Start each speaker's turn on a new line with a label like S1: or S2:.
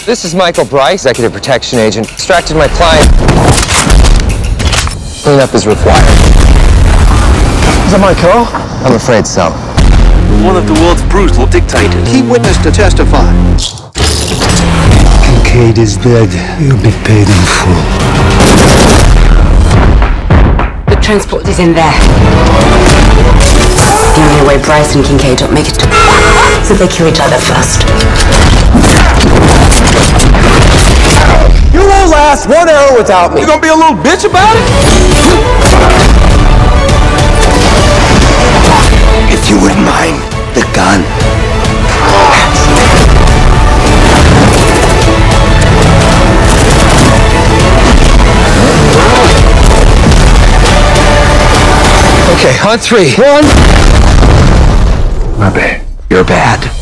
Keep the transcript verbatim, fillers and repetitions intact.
S1: This is Michael Bryce, Executive Protection Agent. Extracted my client. Cleanup is required.
S2: Is that my car?
S1: I'm afraid so.
S3: One of the world's brutal dictators.
S4: Key witness to testify.
S2: Kincaid is dead. You'll be paid in full.
S5: The transport is in there. The only way Bryce and Kincaid don't make it to... so they kill each other first.
S1: You won't last one hour without me.
S3: You gonna be a little bitch about it?
S4: If you wouldn't mind the gun.
S1: Okay, on three. One.
S4: My bad. You're bad.